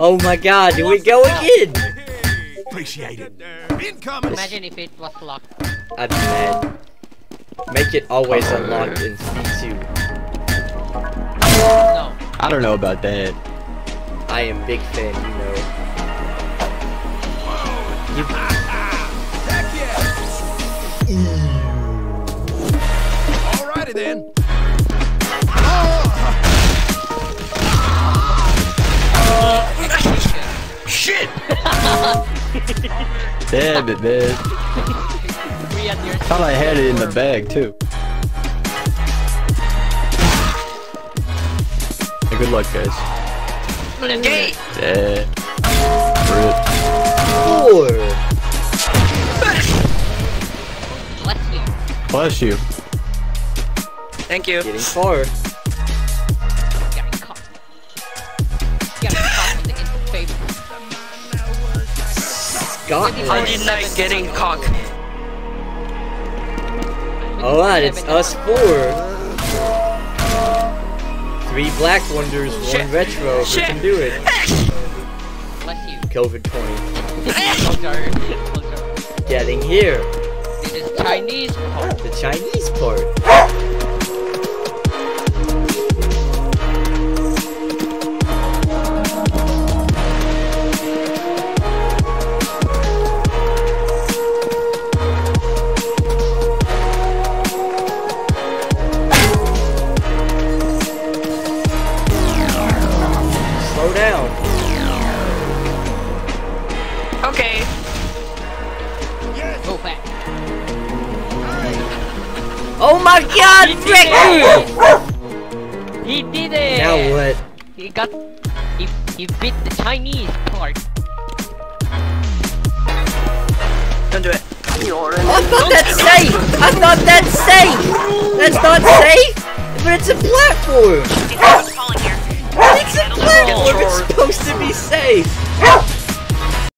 Oh my god, here we go again! Appreciate it. Incoming. Imagine if it was locked. I'd be mad. Make it always unlocked in Speed 2. No. I don't know about that. I am big fan, you know. Alrighty then. Shit! Damn it, man. Thought I had it in the bag too. Hey, good luck, guys. Okay. Yeah. Rip. 4! Bless you. Bless you. Thank you. Getting far. Getting caught. Getting caught in the favor. Scotland. I did not getting cock. Alright, it's us 4. 3 Black Wonders, 1 Retro. Who can do it? Bless you. COVID-20. Closer. Getting here. This is Chinese part. The Chinese part. Slow down. Okay. Go back. Oh my god, Rick! He did it! Now what? He got... He beat the Chinese part. Don't do it. I thought that's safe! I thought that's safe! That's not safe! But it's a platform!